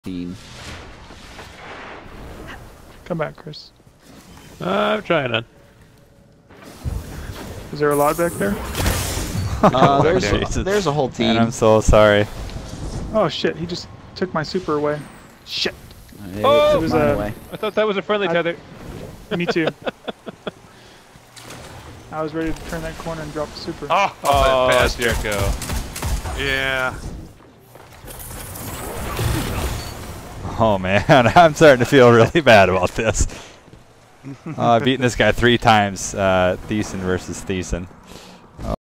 team. Come back, Chris. I'm trying to. Is there a lot back there? There's a whole team. And I'm so sorry. Oh shit, he just took my super away. Shit. Oh, It was mine a- away. I thought that was a friendly tether. Me too. I was ready to turn that corner and drop the super. Oh, Oh, that passed you. Jericho. Yeah. Oh man, I'm starting to feel really bad about this. I've beaten this guy 3 times, Thesan versus Thesan.